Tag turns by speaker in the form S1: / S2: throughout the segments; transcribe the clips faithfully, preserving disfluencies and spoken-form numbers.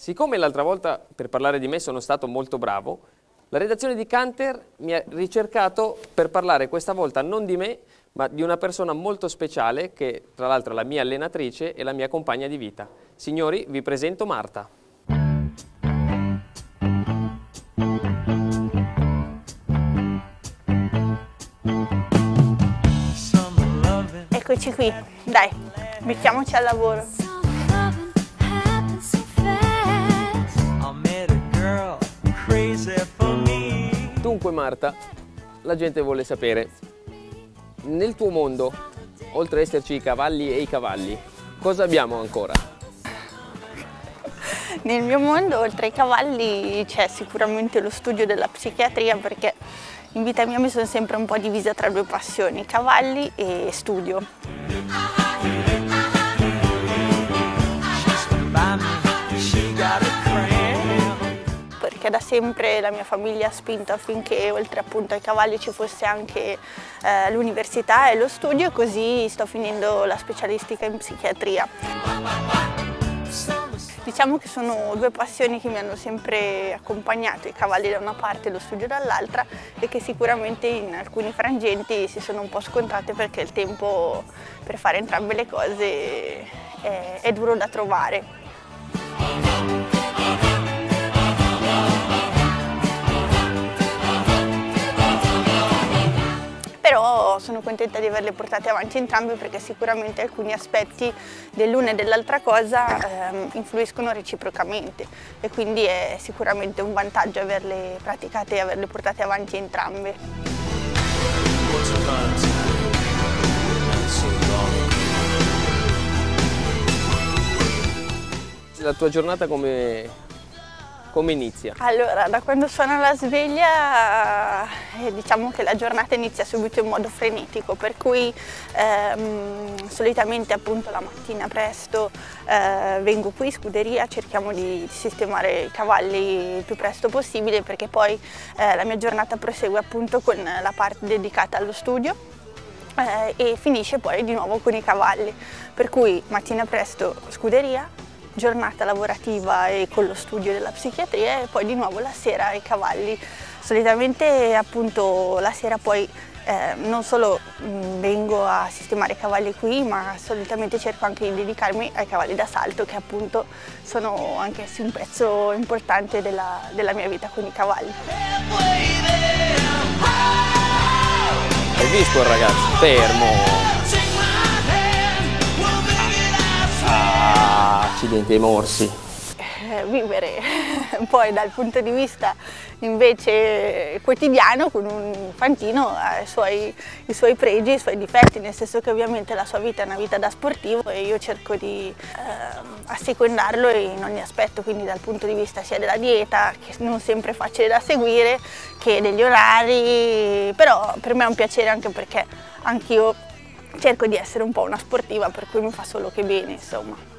S1: Siccome l'altra volta per parlare di me sono stato molto bravo, la redazione di Canter mi ha ricercato per parlare questa volta non di me, ma di una persona molto speciale che tra l'altro è la mia allenatrice e la mia compagna di vita. Signori, vi presento Marta.
S2: Eccoci qui, dai, mettiamoci al lavoro.
S1: Dunque Marta, la gente vuole sapere, nel tuo mondo, oltre ad esserci i cavalli e i cavalli, cosa abbiamo ancora?
S2: Nel mio mondo, oltre ai cavalli, c'è sicuramente lo studio della psichiatria, perché in vita mia mi sono sempre un po' divisa tra due passioni, cavalli e studio. Perché da sempre la mia famiglia ha spinto affinché oltre appunto ai cavalli ci fosse anche eh, l'università e lo studio, e così sto finendo la specialistica in psichiatria. Diciamo che sono due passioni che mi hanno sempre accompagnato, i cavalli da una parte e lo studio dall'altra, e che sicuramente in alcuni frangenti si sono un po' scontrate perché il tempo per fare entrambe le cose è, è duro da trovare. Però sono contenta di averle portate avanti entrambe, perché sicuramente alcuni aspetti dell'una e dell'altra cosa ehm, influiscono reciprocamente, e quindi è sicuramente un vantaggio averle praticate e averle portate avanti entrambe.
S1: La tua giornata come... Come inizia?
S2: Allora, da quando suona la sveglia eh, diciamo che la giornata inizia subito in modo frenetico, per cui ehm, solitamente appunto la mattina presto eh, vengo qui in scuderia, cerchiamo di, di sistemare i cavalli il più presto possibile, perché poi eh, la mia giornata prosegue appunto con la parte dedicata allo studio eh, e finisce poi di nuovo con i cavalli, per cui mattina presto scuderia, giornata lavorativa e con lo studio della psichiatria, e poi di nuovo la sera ai cavalli. Solitamente appunto la sera poi eh, non solo mh, vengo a sistemare i cavalli qui, ma solitamente cerco anche di dedicarmi ai cavalli d'assalto, che appunto sono anch'essi un pezzo importante della, della mia vita con i cavalli.
S1: Hai visto il ragazzo? Fermo! Accidenti ai morsi.
S2: Eh, vivere poi dal punto di vista invece quotidiano con un fantino ha i suoi, i suoi pregi e i suoi difetti, nel senso che ovviamente la sua vita è una vita da sportivo e io cerco di eh, assecondarlo in ogni aspetto, quindi dal punto di vista sia della dieta, che non sempre è facile da seguire, che degli orari, però per me è un piacere, anche perché anch'io cerco di essere un po' una sportiva, per cui mi fa solo che bene, insomma.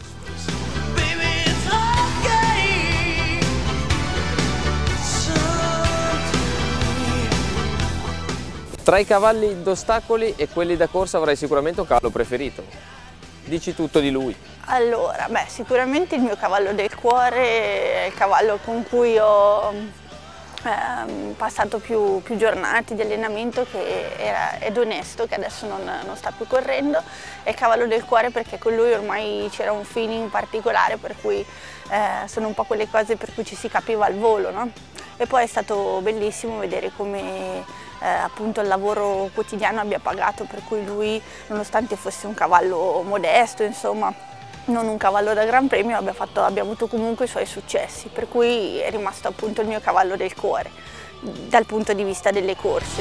S1: Tra i cavalli d'ostacoli e quelli da corsa avrai sicuramente un cavallo preferito. Dici tutto di lui.
S2: Allora, beh, sicuramente il mio cavallo del cuore è il cavallo con cui ho ehm, passato più, più giornate di allenamento, che era, ed onesto, che adesso non, non sta più correndo. È il cavallo del cuore perché con lui ormai c'era un feeling particolare, per cui eh, sono un po' quelle cose per cui ci si capiva al volo, no? E poi è stato bellissimo vedere come Eh, appunto il lavoro quotidiano abbia pagato, per cui lui, nonostante fosse un cavallo modesto, insomma non un cavallo da gran premio, abbia, fatto, abbia avuto comunque i suoi successi, per cui è rimasto appunto il mio cavallo del cuore dal punto di vista delle corse.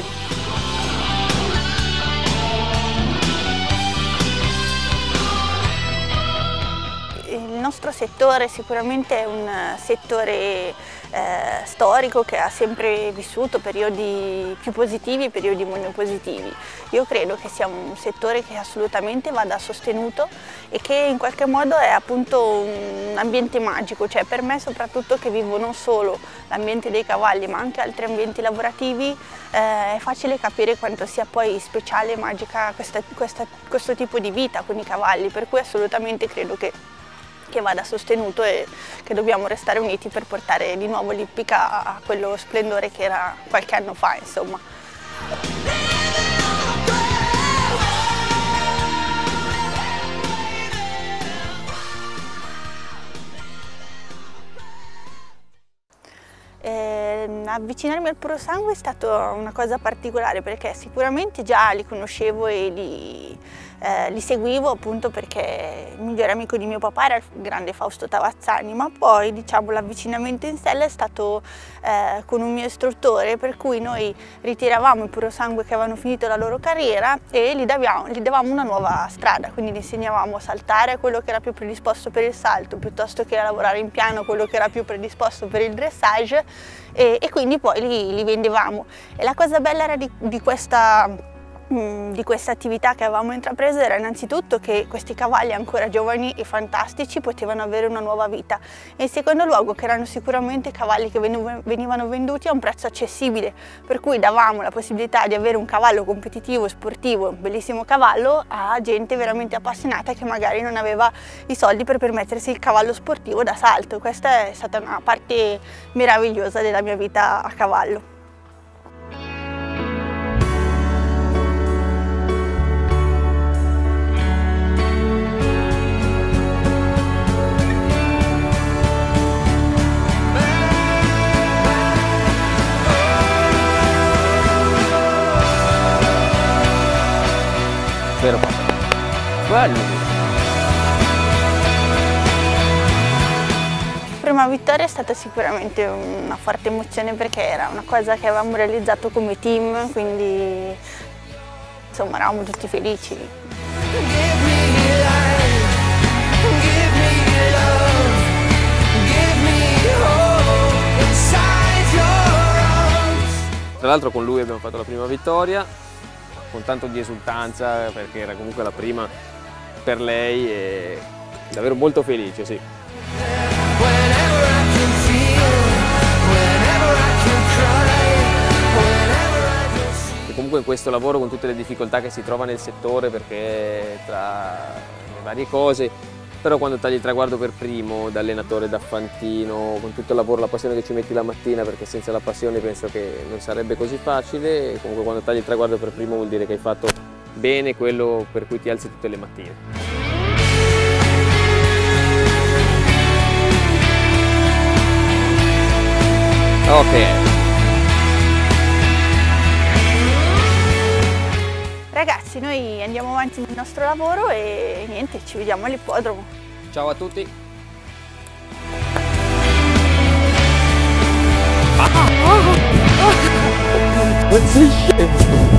S2: Il nostro settore sicuramente è un settore eh, storico che ha sempre vissuto periodi più positivi e periodi meno positivi. Io credo che sia un settore che assolutamente vada sostenuto e che in qualche modo è appunto un ambiente magico, cioè per me soprattutto, che vivo non solo l'ambiente dei cavalli ma anche altri ambienti lavorativi, eh, è facile capire quanto sia poi speciale e magica questa, questa, questo tipo di vita con i cavalli, per cui assolutamente credo che che vada sostenuto e che dobbiamo restare uniti per portare di nuovo l'ippica a quello splendore che era qualche anno fa, insomma. Eh, avvicinarmi al Puro Sangue è stata una cosa particolare, perché sicuramente già li conoscevo e li, eh, li seguivo, appunto perché il migliore amico di mio papà era il grande Fausto Tavazzani, ma poi, diciamo, l'avvicinamento in sella è stato eh, con un mio istruttore, per cui noi ritiravamo i Puro Sangue che avevano finito la loro carriera e gli davamo, gli davamo una nuova strada, quindi gli insegnavamo a saltare a quello che era più predisposto per il salto, piuttosto che a lavorare in piano quello che era più predisposto per il dressage, e, e quindi poi li, li vendevamo. E la cosa bella era di, di questa di questa attività che avevamo intrapreso era innanzitutto che questi cavalli ancora giovani e fantastici potevano avere una nuova vita, e in secondo luogo che erano sicuramente cavalli che venivano venduti a un prezzo accessibile, per cui davamo la possibilità di avere un cavallo competitivo, sportivo, un bellissimo cavallo, a gente veramente appassionata che magari non aveva i soldi per permettersi il cavallo sportivo da salto. Questa è stata una parte meravigliosa della mia vita a cavallo.
S1: Vero papà? Bello!
S2: La prima vittoria è stata sicuramente una forte emozione, perché era una cosa che avevamo realizzato come team, quindi insomma eravamo tutti felici.
S1: Tra l'altro con lui abbiamo fatto la prima vittoria, con tanto di esultanza, perché era comunque la prima per lei, e davvero molto felice, sì. E comunque in questo lavoro, con tutte le difficoltà che si trova nel settore, perché tra le varie cose, però quando tagli il traguardo per primo, da allenatore, da fantino, con tutto il lavoro, la passione che ci metti la mattina, perché senza la passione penso che non sarebbe così facile, e comunque quando tagli il traguardo per primo vuol dire che hai fatto bene quello per cui ti alzi tutte le mattine. Ok.
S2: Ragazzi, noi andiamo avanti nel nostro lavoro e niente, ci vediamo all'ippodromo.
S1: Ciao a tutti!
S3: Non sei scemo!